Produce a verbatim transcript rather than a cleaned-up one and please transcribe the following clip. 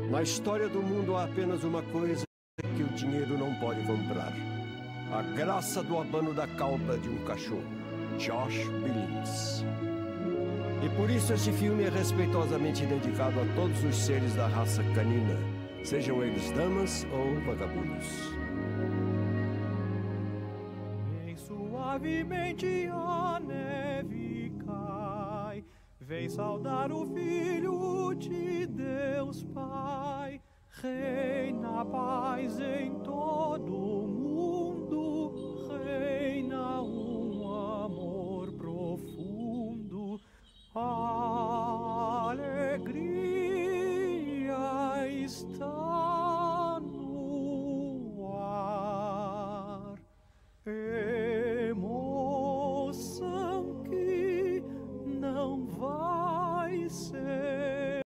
Na história do mundo há apenas uma coisa que o dinheiro não pode comprar: a graça do abano da cauda de um cachorro. Josh Billings. E por isso esse filme é respeitosamente dedicado a todos os seres da raça canina, sejam eles damas ou vagabundos. Vem suavemente a neve cai, vem saudar o Filho de Deus Pai, reina a paz em todo